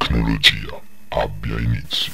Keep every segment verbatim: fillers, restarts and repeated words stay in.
tecnologia abbia inizio.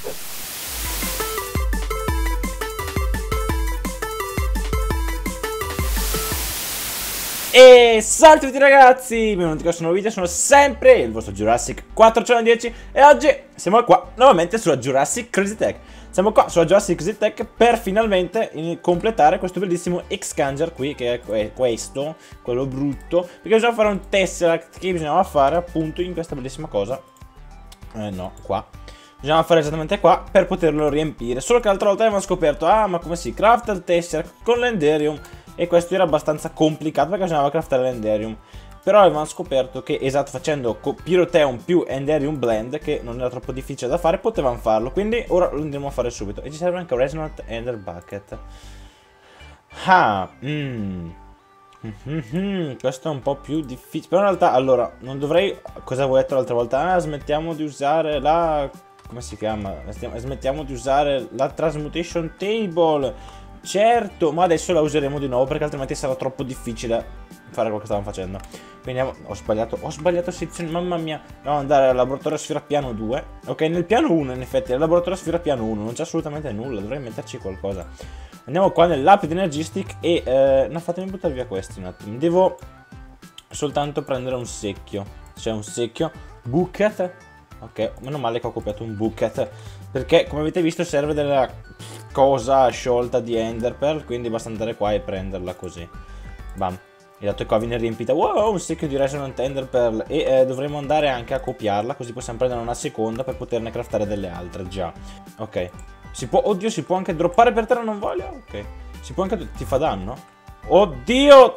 E salve a tutti ragazzi, benvenuti in questo nuovo video, sono sempre il vostro Jurassic quattrocentodieci e oggi siamo qua nuovamente sulla Jurassic Crazy Tech. Siamo qua sulla Jurassic Crazy Tech per finalmente completare questo bellissimo Excanger qui, che è questo, quello brutto, perché bisogna fare un Tesseract che bisognava fare appunto in questa bellissima cosa. Eh no, qua. Bisognava fare esattamente qua per poterlo riempire, solo che l'altra volta avevamo scoperto, ah ma come si crafta il Tesseract con l'Enderium. E questo era abbastanza complicato perché bisognava craftare l'Enderium. Però avevamo scoperto che, esatto, facendo Pyrotheum più Enderium Blend, che non era troppo difficile da fare, potevamo farlo. Quindi ora lo andremo a fare subito. E ci serve anche un Resonant Ender Bucket. Ah, mm. Mm-hmm. Questo è un po' più difficile. Però in realtà, allora, non dovrei... Cosa avevo detto l'altra volta? Ah, smettiamo di usare la... Come si chiama? Smettiamo di usare la Transmutation Table. Certo, ma adesso la useremo di nuovo perché altrimenti sarà troppo difficile fare quello che stavamo facendo. Quindi andiamo, ho sbagliato, ho sbagliato sezione, mamma mia. Dobbiamo andare al laboratorio sfera piano due. Ok, nel piano uno in effetti, al laboratorio sfera piano uno non c'è assolutamente nulla, dovrei metterci qualcosa. Andiamo qua nell'app di Energistic e... Eh, no, fatemi buttare via questi un attimo. Devo soltanto prendere un secchio. C'è un secchio. Bucket. Ok, meno male che ho copiato un bucket. Perché, come avete visto, serve della... cosa sciolta di Enderpearl, quindi basta andare qua e prenderla così. Bam. E dato che qua viene riempita, wow, un secchio di Resonant Enderpearl. E eh, dovremo andare anche a copiarla, così possiamo prendere una seconda per poterne craftare delle altre, già. Ok. Si può, oddio, si può anche droppare per terra, non voglio? Ok. Si può anche, ti fa danno? Oddio!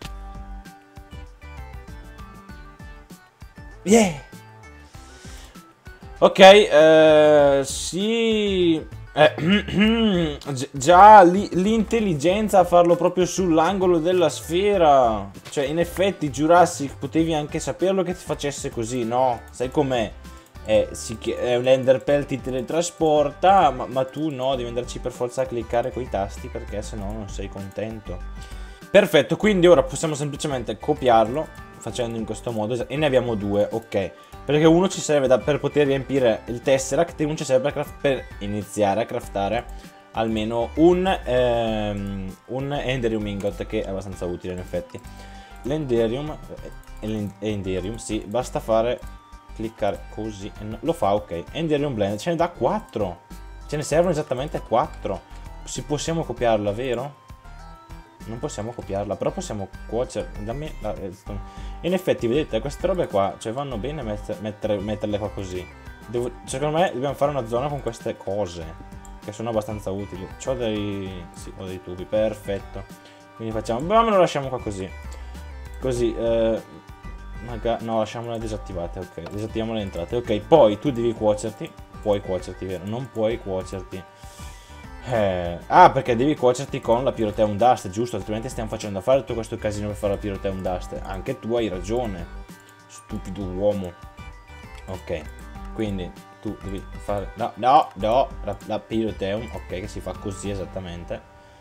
Yeah! Ok, eh, sì... Eh, già l'intelligenza a farlo proprio sull'angolo della sfera. Cioè in effetti Jurassic potevi anche saperlo che ti facesse così, no? Sai com'è? Eh, si, è un Enderpearl, ti teletrasporta, ma, ma tu no, devi andarci per forza a cliccare coi tasti perché sennò non sei contento. Perfetto, quindi ora possiamo semplicemente copiarlo facendo in questo modo e ne abbiamo due, ok. Perché uno ci serve da, per poter riempire il Tesseract e uno ci serve per, per iniziare a craftare almeno un, ehm, un Enderium Ingot, che è abbastanza utile in effetti. L'Enderium, Enderium, sì, basta fare, cliccare così, no, lo fa, ok. Enderium Blend, ce ne dà quattro, ce ne servono esattamente quattro. Si possiamo copiarla, vero? Non possiamo copiarla, però possiamo cuocere. Dammi la redstone. In effetti, vedete, queste robe qua, cioè vanno bene met mettere, metterle qua così. Devo, secondo me dobbiamo fare una zona con queste cose, che sono abbastanza utili. C'ho dei... sì, ho dei tubi, perfetto. Quindi facciamo... ma me lo lasciamo qua così. Così, eh... magari... no, lasciamole disattivate, ok. Disattiviamo le entrate, ok. Poi tu devi cuocerti. Puoi cuocerti, vero? Non puoi cuocerti. Eh, ah, perché devi cuocerti con la Pyrotheum Dust, giusto? Altrimenti stiamo facendo a fare tutto questo casino per fare la Pyrotheum Dust. Anche tu hai ragione, stupido uomo. Ok, quindi tu devi fare... no, no, no, la, la Pyrotheum, ok, che si fa così esattamente.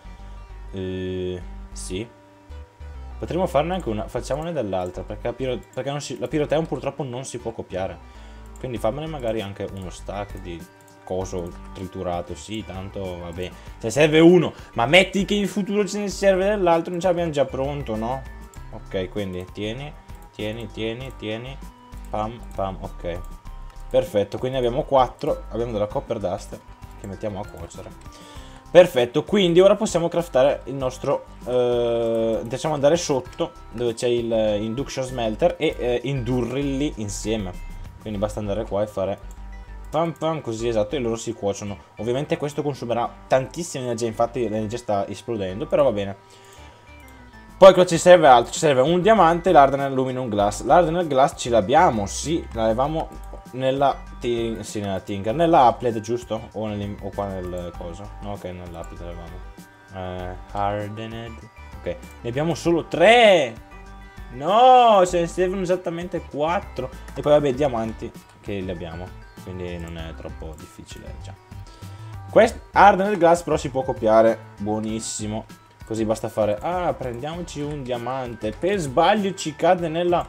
Eh, sì. Potremmo farne anche una, facciamone dell'altra, perché, la, Pyro, perché non si, la Pyrotheum purtroppo non si può copiare. Quindi fammene magari anche uno stack di... coso triturato, sì, tanto vabbè, se serve uno, ma metti che in futuro ce ne serve dell'altro, non ce l'abbiamo già pronto, no? Ok, quindi tieni, tieni, tieni, tieni, pam, pam, ok, perfetto, quindi abbiamo quattro, abbiamo della copper dust che mettiamo a cuocere, perfetto, quindi ora possiamo craftare il nostro, eh, possiamo andare sotto dove c'è il induction smelter e eh, indurrilli insieme, quindi basta andare qua e fare pam pam, così, esatto, e loro si cuociono. Ovviamente questo consumerà tantissima energia, infatti l'energia sta esplodendo, però va bene. Poi cosa ci serve altro? Ci serve un diamante e l'Hardened Aluminum Glass. L'Hardened Glass ce l'abbiamo, sì, l'avevamo nella, sì, nella Tinker, nella Applet, giusto? O, o qua nel coso? No, ok, nella Applet l'avevamo. Uh, Hardened, ok, ne abbiamo solo tre! No, ce ne servono esattamente quattro. E poi vabbè, diamanti, che li abbiamo. Quindi non è troppo difficile già. Questo Hardened Glass però si può copiare. Buonissimo. Così basta fare... ah, prendiamoci un diamante. Per sbaglio ci cade nella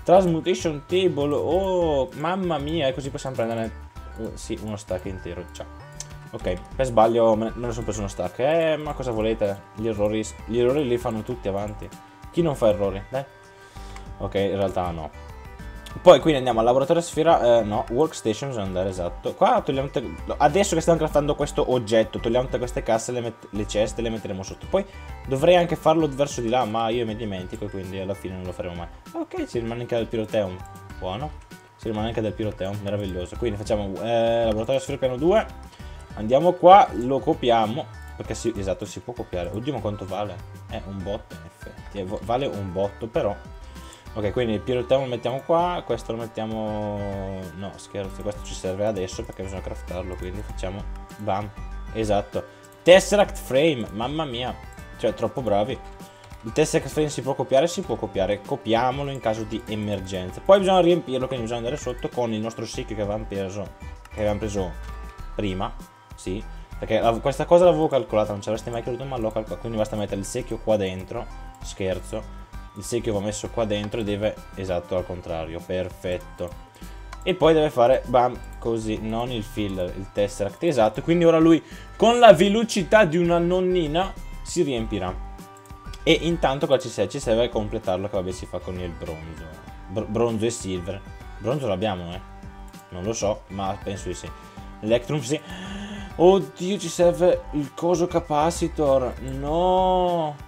Transmutation table. Oh, mamma mia. E così possiamo prendere, uh, sì, uno stack intero. Ciao. Ok, per sbaglio me ne sono preso uno stack. Eh, ma cosa volete? Gli errori, gli errori li fanno tutti avanti. Chi non fa errori? Dai. Ok, in realtà no. Poi quindi andiamo al laboratorio sfera, eh, no, workstation bisogna andare, esatto. Qua togliamo, adesso che stiamo craftando questo oggetto, togliamo tutte queste casse, le, le ceste, le metteremo sotto. Poi dovrei anche farlo verso di là, ma io mi dimentico e quindi alla fine non lo faremo mai. Ok, ci rimane anche del piroteum, buono. Ci rimane anche del piroteum, meraviglioso. Quindi facciamo eh, laboratorio sfera piano due. Andiamo qua, lo copiamo, perché sì, esatto, si può copiare. Oddio, ma quanto vale? È un botto in effetti, eh, vale un botto però. Ok, quindi il piroteum lo mettiamo qua, questo lo mettiamo... No, scherzo, questo ci serve adesso perché bisogna craftarlo, quindi facciamo... Bam, esatto. Tesseract frame, mamma mia, cioè troppo bravi. Il Tesseract frame si può copiare? Si può copiare, copiamolo in caso di emergenza. Poi bisogna riempirlo, quindi bisogna andare sotto con il nostro secchio che avevamo preso, che avevamo preso prima, sì. Perché la, questa cosa l'avevo calcolata, non ci avreste mai creduto, ma l'ho calcolata. Quindi basta mettere il secchio qua dentro, scherzo. Il secchio va messo qua dentro e deve, esatto, al contrario, perfetto. E poi deve fare, bam, così, non il filler, il tesseract, esatto. Quindi ora lui, con la velocità di una nonnina, si riempirà. E intanto qua ci serve, ci serve completarlo, che vabbè si fa con il bronzo. Br bronzo e silver. Bronzo l'abbiamo, eh? Non lo so, ma penso di sì. Electrum sì. Oddio, ci serve il coso capacitor. No!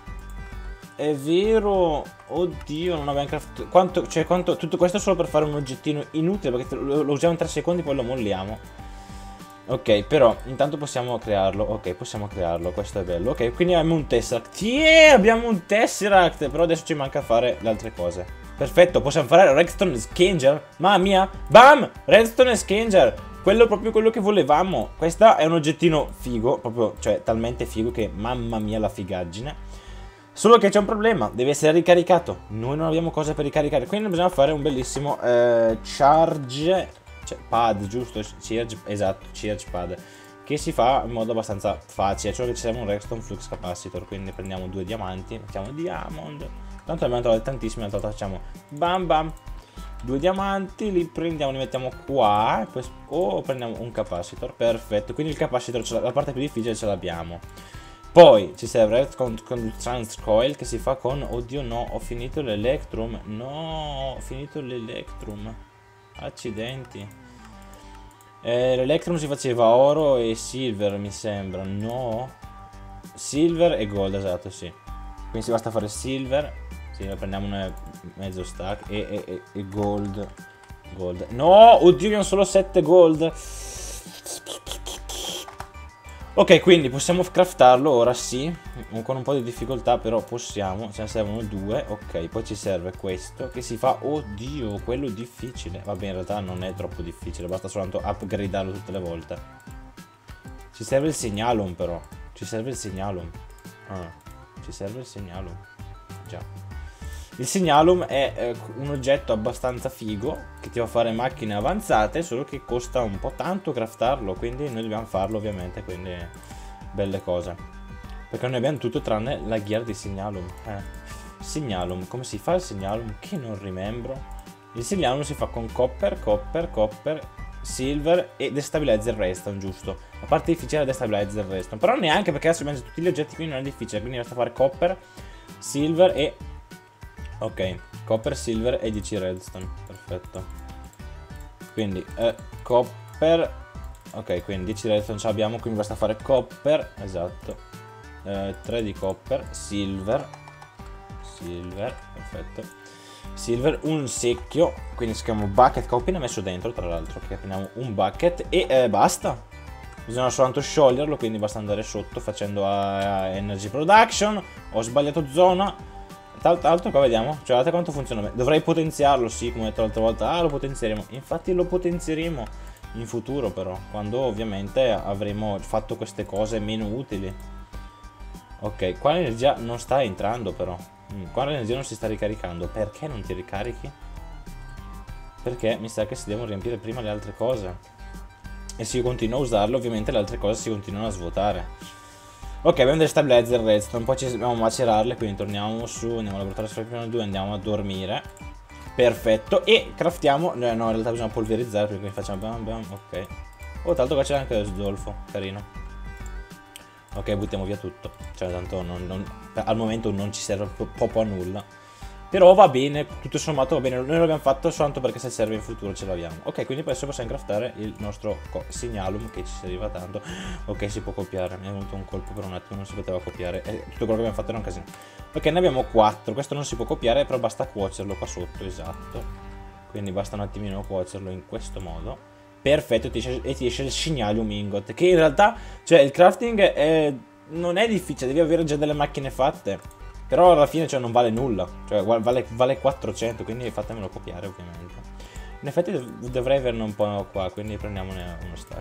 È vero, oddio, non abbiamo craftato. Quanto, cioè, quanto, tutto questo solo per fare un oggettino inutile, perché lo, lo usiamo in tre secondi, poi lo molliamo. Ok, però intanto possiamo crearlo. Ok, possiamo crearlo, questo è bello. Ok, quindi abbiamo un Tesseract. Yeah, abbiamo un Tesseract, però adesso ci manca fare le altre cose. Perfetto, possiamo fare Redstone Scanger. Mamma mia, bam, Redstone Scanger. Quello è proprio quello che volevamo. Questo è un oggettino figo, proprio, cioè, talmente figo che mamma mia la figaggine. Solo che c'è un problema, deve essere ricaricato. Noi non abbiamo cose per ricaricare, quindi bisogna fare un bellissimo eh, charge, cioè pad, giusto? Charge, esatto, charge pad, che si fa in modo abbastanza facile, cioè che ci serve un redstone flux capacitor. Quindi prendiamo due diamanti, mettiamo diamond. Tanto abbiamo trovato tantissimi, tanto facciamo bam bam. Due diamanti, li prendiamo, li mettiamo qua e poi oh, prendiamo un capacitor, perfetto. Quindi il capacitor, la parte più difficile ce l'abbiamo. Poi ci serve con, con Trans Coil che si fa con... Oddio no, ho finito l'Electrum. No, ho finito l'Electrum. Accidenti. Eh, L'Electrum si faceva oro e silver, mi sembra. No. Silver e gold, esatto, sì. Quindi si basta fare silver. Sì, lo prendiamo un mezzo stack. E, e, e, e gold. Gold. No, oddio, abbiamo solo sette gold. Ok, quindi possiamo craftarlo ora, sì, con un po' di difficoltà, però possiamo, ce ne servono due. Ok, poi ci serve questo che si fa, oddio, quello difficile. Vabbè, in realtà non è troppo difficile, basta soltanto upgradarlo tutte le volte. Ci serve il segnalum però, ci serve il segnalum. Ah, ci serve il segnalum, già. Il segnalum è eh, un oggetto abbastanza figo che ti fa fare macchine avanzate, solo che costa un po' tanto craftarlo, quindi noi dobbiamo farlo ovviamente, quindi belle cose. Perché noi abbiamo tutto tranne la gear di segnalum. Eh. Segnalum, come si fa il segnalum? Che non rimembro. Il segnalum si fa con copper, copper, copper, silver e destabilizzer redstone, giusto? La parte difficile è destabilizzer redstone, però neanche, perché adesso abbiamo tutti gli oggetti, quindi non è difficile, quindi basta fare copper, silver e... Ok, copper, silver e dieci redstone, perfetto. Quindi, eh, copper, ok, quindi dieci redstone ce l'abbiamo, quindi basta fare copper, esatto, eh, tre di copper, silver, silver, perfetto, silver, un secchio, quindi si chiama bucket, che ho appena messo dentro, tra l'altro, che prendiamo un bucket e eh, basta. Bisogna soltanto scioglierlo, quindi basta andare sotto facendo uh, energy production. Ho sbagliato zona. Tra l'altro qua vediamo, cioè guardate quanto funziona. Dovrei potenziarlo, sì, come ho detto l'altra volta. Ah, lo potenzieremo. Infatti lo potenzieremo in futuro però, quando ovviamente avremo fatto queste cose meno utili. Ok, qua l'energia non sta entrando però. mm, Qua l'energia non si sta ricaricando. Perché non ti ricarichi? Perché mi sa che si devono riempire prima le altre cose. E se io continuo a usarlo, ovviamente le altre cose si continuano a svuotare. Ok, abbiamo delle stabilizzer redstone, poi ci dobbiamo macerarle, quindi torniamo su, andiamo al laboratorio sfera piano due, andiamo a dormire. Perfetto. E craftiamo, no, no in realtà bisogna polverizzare, quindi facciamo bam bam, ok. Oh, tanto qua c'è anche lo zolfo, carino. Ok, buttiamo via tutto. Cioè, tanto non, non, al momento non ci serve proprio a nulla. Però va bene, tutto sommato va bene. Noi l'abbiamo fatto soltanto perché se serve in futuro ce l'abbiamo. Ok, quindi adesso possiamo craftare il nostro segnalum che ci serviva tanto. Ok, si può copiare. Mi è venuto un colpo per un attimo, non si poteva copiare. E tutto quello che abbiamo fatto era un casino. Ok, ne abbiamo quattro. Questo non si può copiare, però basta cuocerlo qua sotto, esatto. Quindi basta un attimino cuocerlo in questo modo. Perfetto, ti esce, e ti esce il Signalium Ingot. Che in realtà, cioè, il crafting è, non è difficile, devi avere già delle macchine fatte. Però alla fine, cioè, non vale nulla. Cioè, vale, vale quattrocento, quindi fatemelo copiare, ovviamente. In effetti dov dovrei averne un po' qua, quindi prendiamone uno stack.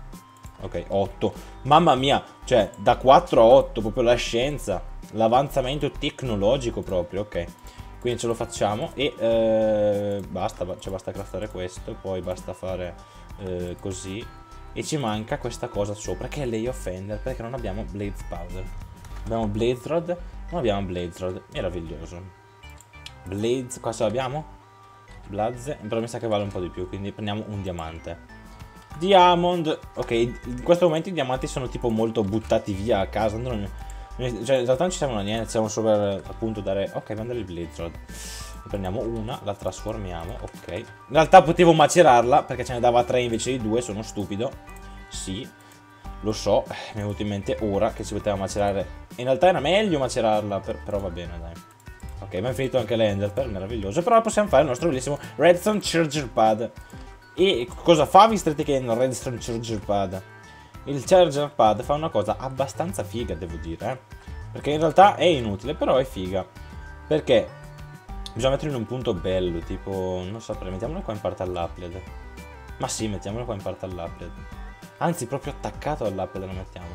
Ok, otto. Mamma mia, cioè, da quattro a otto, proprio la scienza. L'avanzamento tecnologico proprio, ok. Quindi ce lo facciamo e eh, basta, cioè basta craftare questo, poi basta fare eh, così. E ci manca questa cosa sopra, che è Lay of Fender, perché non abbiamo Blaze Powder. Abbiamo Blaze Rod, non abbiamo Blaze Rod, meraviglioso. Blaze, cosa abbiamo? Blaze, però mi sa che vale un po' di più, quindi prendiamo un diamante. Diamond, ok, in questo momento i diamanti sono tipo molto buttati via a casa, non, cioè in realtà non ci servono a niente, siamo solo per appunto dare, ok, abbiamo delle Blaze Rod. Ne prendiamo una, la trasformiamo, ok. In realtà potevo macerarla, perché ce ne dava tre invece di due, sono stupido. Sì, lo so, mi è venuto in mente ora che si poteva macerare. In realtà era meglio macerarla, per, però va bene, dai. Ok, abbiamo finito anche l'Enderpearl, meraviglioso. Però possiamo fare il nostro bellissimo Redstone Charger Pad. E cosa fa? Vi starete chiedendo il Redstone Charger Pad? Il Charger Pad fa una cosa abbastanza figa, devo dire, eh? Perché in realtà è inutile, però è figa. Perché bisogna metterlo in un punto bello, tipo, non saprei, mettiamolo qua in parte all'Upload. Ma sì, mettiamolo qua in parte all'Upload. Anzi, proprio attaccato all'Upload lo mettiamo.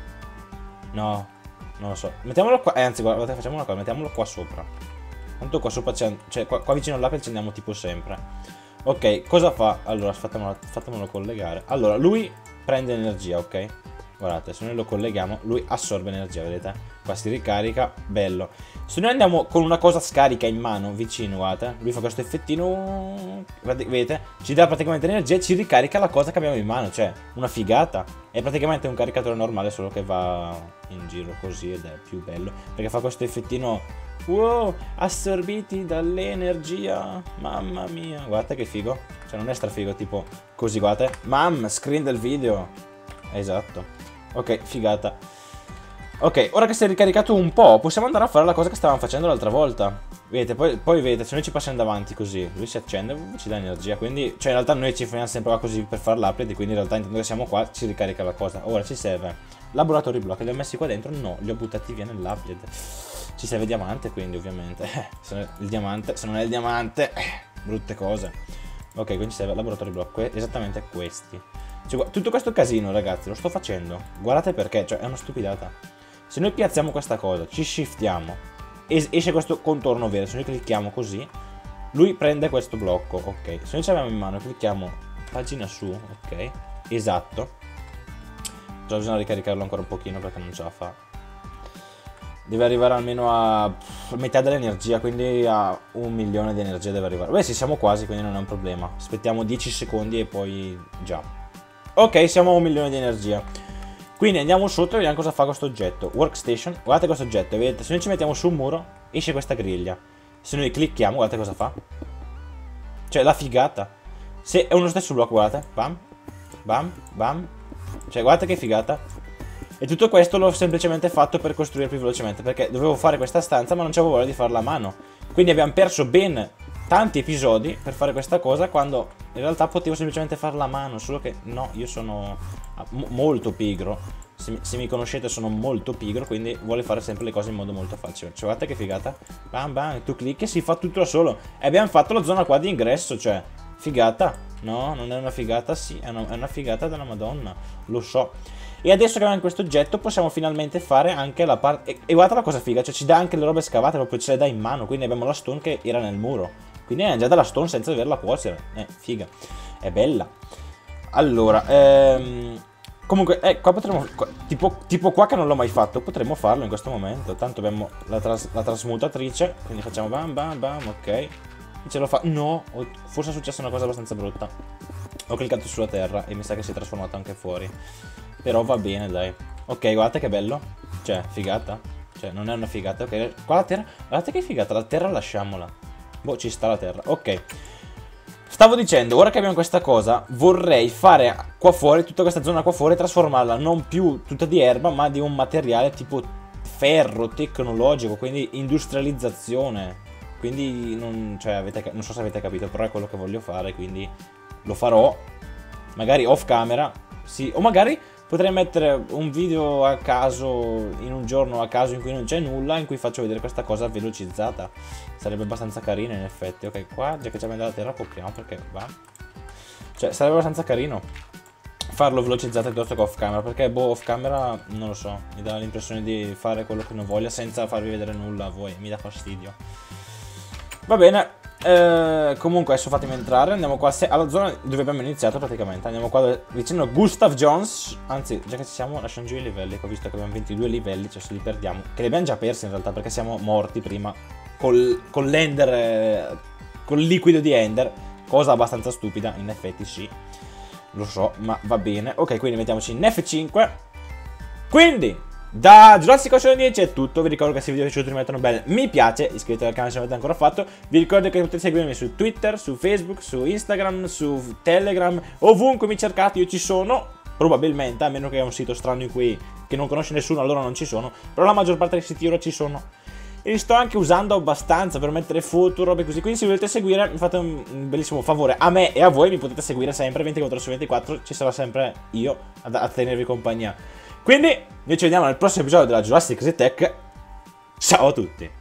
No, non lo so. Mettiamolo qua, eh, anzi, guardate, facciamo una cosa, mettiamolo qua sopra. Tanto qua sopra c'è, cioè qua, qua vicino all'Upload ci andiamo tipo sempre. Ok, cosa fa? Allora, fatemelo, fatemelo collegare. Allora, lui prende energia, ok? Guardate, se noi lo colleghiamo, lui assorbe energia, vedete? Qua si ricarica, bello. Se noi andiamo con una cosa scarica in mano, vicino, guardate, lui fa questo effettino, vedete? Ci dà praticamente energia e ci ricarica la cosa che abbiamo in mano, cioè, una figata. È praticamente un caricatore normale, solo che va in giro così ed è più bello. Perché fa questo effettino, wow, assorbiti dall'energia, mamma mia. Guardate che figo, cioè non è strafigo, tipo così, guardate. Mam, screen del video. Esatto. Ok, figata. Ok, ora che si è ricaricato un po', possiamo andare a fare la cosa che stavamo facendo l'altra volta. Vedete, poi, poi vedete, se noi ci passiamo davanti così, lui si accende e ci dà energia. Quindi, cioè in realtà noi ci fermiamo sempre qua così per fare l'upgrade, quindi in realtà intanto che siamo qua ci ricarica la cosa. Ora ci serve laboratory block, li ho messi qua dentro? No, li ho buttati via nell'upgrade. Ci serve diamante, quindi ovviamente. Eh, se non è il diamante, se non è il diamante, eh, brutte cose. Ok, quindi ci serve laboratory block, que esattamente questi. Cioè, tutto questo casino, ragazzi, lo sto facendo. Guardate perché, cioè, è una stupidata. Se noi piazziamo questa cosa, ci shiftiamo, es esce questo contorno verde. Se noi clicchiamo così, lui prende questo blocco, ok. Se noi ce l'abbiamo in mano, clicchiamo pagina su, ok. Esatto. Però bisogna ricaricarlo ancora un pochino perché non ce la fa. Deve arrivare almeno a metà dell'energia, quindi a un milione di energia deve arrivare. Beh sì, siamo quasi, quindi non è un problema. Aspettiamo dieci secondi e poi già. Ok, siamo a un milione di energia. Quindi andiamo sotto e vediamo cosa fa questo oggetto. Workstation, guardate questo oggetto, vedete? Se noi ci mettiamo sul muro, esce questa griglia. Se noi clicchiamo, guardate cosa fa. Cioè, la figata. Se è uno stesso blocco, guardate. Bam, bam, bam. Cioè, guardate che figata. E tutto questo l'ho semplicemente fatto per costruire più velocemente, perché dovevo fare questa stanza ma non c'avevo voglia di farla a mano. Quindi abbiamo perso ben tanti episodi per fare questa cosa, quando in realtà potevo semplicemente farla a mano. Solo che no, io sono molto pigro. Se mi, se mi conoscete sono molto pigro, quindi vuole fare sempre le cose in modo molto facile. Cioè, guardate che figata. Bam bam, tu clicchi e si fa tutto da solo. E abbiamo fatto la zona qua di ingresso, cioè, figata. No, non è una figata, sì, è una, è una figata della Madonna, lo so. E adesso che abbiamo questo oggetto possiamo finalmente fare anche la parte... E, e guardate la cosa figa, cioè ci dà anche le robe scavate, proprio ce le dà in mano. Quindi abbiamo la stone che era nel muro. Quindi è già dalla stone senza doverla cuocere. Eh, figa. È bella. Allora, ehm... comunque, eh, qua potremmo... Tipo, tipo qua che non l'ho mai fatto, potremmo farlo in questo momento. Tanto abbiamo la, tras la trasmutatrice, quindi facciamo bam bam bam, ok. E ce lo fa. No, forse è successa una cosa abbastanza brutta. Ho cliccato sulla terra e mi sa che si è trasformato anche fuori. Però va bene, dai. Ok, guardate che bello. Cioè, figata. Cioè, non è una figata, ok. Qua la terra. Guardate che figata, la terra lasciamola. Boh, ci sta la terra. Ok. Stavo dicendo, ora che abbiamo questa cosa, vorrei fare qua fuori, tutta questa zona qua fuori, trasformarla non più tutta di erba, ma di un materiale tipo ferro, tecnologico, quindi industrializzazione. Quindi, non, cioè, avete, non so se avete capito, però è quello che voglio fare, quindi lo farò. Magari off camera, sì, o magari potrei mettere un video a caso, in un giorno a caso in cui non c'è nulla, in cui faccio vedere questa cosa velocizzata. Sarebbe abbastanza carino in effetti. Ok, qua, già che ci abbiamo dalla terra, copriamo perché va. Cioè, sarebbe abbastanza carino farlo velocizzato piuttosto che off camera, perché boh, off camera, non lo so, mi dà l'impressione di fare quello che non voglio senza farvi vedere nulla a voi, mi dà fastidio. Va bene. Eh, comunque adesso fatemi entrare. Andiamo qua alla zona dove abbiamo iniziato praticamente. Andiamo qua vicino a Gustav Jones. Anzi, già che ci siamo, lasciamo giù i livelli, che ho visto che abbiamo ventidue livelli, cioè se li perdiamo, che li abbiamo già persi in realtà, perché siamo morti prima col, con l'ender, eh, col liquido di ender. Cosa abbastanza stupida, in effetti sì, lo so, ma va bene. Ok, quindi mettiamoci in F cinque. Quindi da Jurassic Ocean dieci è tutto. Vi ricordo che se il video vi è piaciuto mettete un bel mi piace, iscrivetevi al canale se non l'avete ancora fatto. Vi ricordo che potete seguirmi su Twitter, su Facebook, su Instagram, su Telegram, ovunque mi cercate io ci sono, probabilmente, a meno che è un sito strano in cui che non conosce nessuno, allora non ci sono, però la maggior parte dei siti ora ci sono. E li sto anche usando abbastanza per mettere foto, robe così. Quindi se volete seguire mi fate un, un bellissimo favore a me e a voi, mi potete seguire sempre ventiquattro ore su ventiquattro, ci sarà sempre io a, a tenervi compagnia. Quindi noi ci vediamo nel prossimo episodio della Jurassic City Tech. Ciao a tutti!